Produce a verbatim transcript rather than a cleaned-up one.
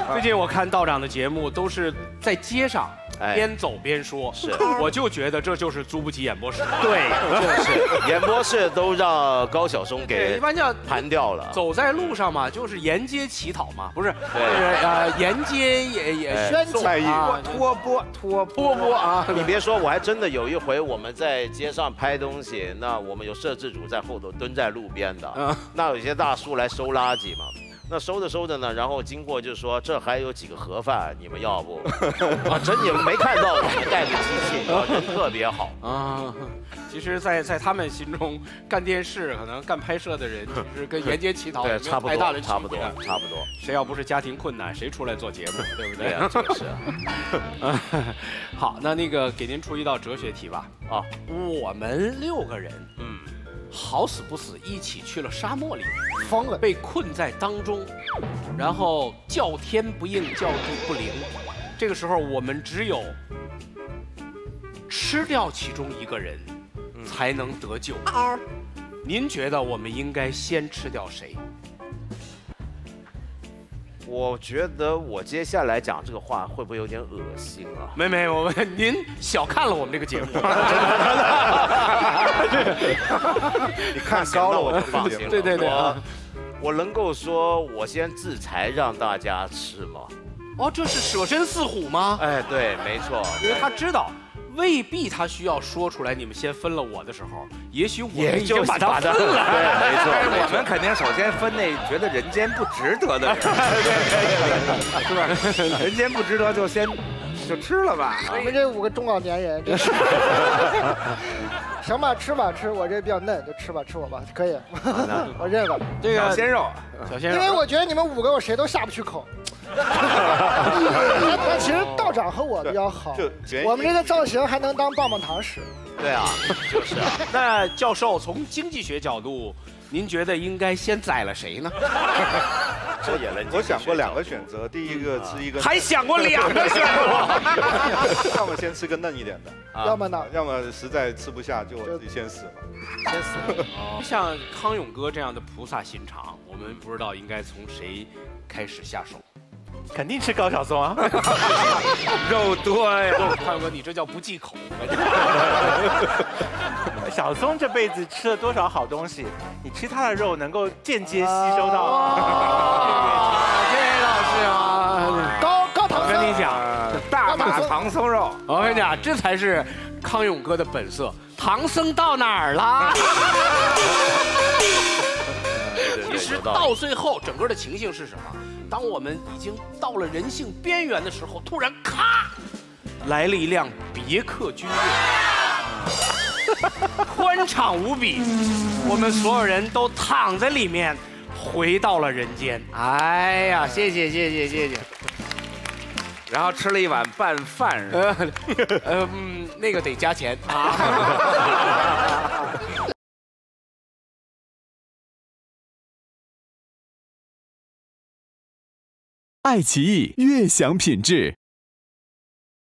最近我看道长的节目，都是在街上边走边说， 是， 我就觉得这就是租不起演播室。 对，就是演播室都让高晓松给一般叫盘掉了。 走在路上嘛，就是沿街乞讨嘛，不是，就是呃沿街也也宣讲啊， 托钵托波波啊。 你别说，我还真的有一回我们在街上拍东西，那我们有摄制组在后头蹲在路边的，那有些大叔来收垃圾嘛。那收着收着呢，然后经过就说这还有几个盒饭，你们要不？啊，真你们没看到我们带着机器，啊，人特别好啊。其实在，在在他们心中，干电视可能干拍摄的人，就是跟沿街乞讨对差不多，差不多，差不多。 谁要不是家庭困难，谁出来做节目，对不对？ 对呀，就是啊。 好，那那个给您出一道哲学题吧。啊，我们六个人，嗯。好死不死，一起去了沙漠里， 疯了， 被困在当中，然后叫天不应，叫地不灵。这个时候，我们只有吃掉其中一个人，才能得救。您觉得我们应该先吃掉谁？ 我觉得我接下来讲这个话会不会有点恶心啊？ 没没，我们您小看了我们这个节目。 你看高了，我就放心了。 对对对， 我我能够说我先制裁让大家吃吗？ 哦，这是舍身饲虎吗？ 哎，对，没错， 因为他知道。未必他需要说出来，你们先分了我的时候，也许我们已经把他分了。 对，没错。 我们肯定首先分那觉得人间不值得的人，是吧？人间不值得就先就吃了吧。 我们这五个中老年人，真是。行吧，吃吧吃，我这比较嫩，就吃吧吃我吧，可以。我认了。 这个小鲜肉， 小鲜肉。 因为我觉得你们五个我谁都下不去口。但其实道长和我比较好，我们这个造型还能当棒棒糖使。 对啊，就是啊。 那教授从经济学角度，您觉得应该先宰了谁呢？ 这也能。 我想过两个选择，第一个吃一个， 还想过两个选择， 要么先吃个嫩一点的， 要么呢， 要么实在吃不下就自己先死了。 先死了。 像康永哥这样的菩萨心肠，我们不知道应该从谁开始下手。 肯定是高晓松啊， 肉多呀！ 康永哥，你这叫不忌口。 小松这辈子吃了多少好东西，你吃他的肉能够间接吸收到。 谢谢老师啊， 高高唐僧。 我跟你讲， 大马唐僧肉， 我跟你讲，这才是康永哥的本色。唐僧到哪儿了？其实到最后，整个的情形是什么？当我们已经到了人性边缘的时候，突然咔，来了一辆别克君越，宽敞无比，我们所有人都躺在里面，回到了人间。哎呀，谢谢谢谢谢谢。 然后吃了一碗拌饭， 呃呃嗯，那个得加钱啊。 爱奇艺悦享品质。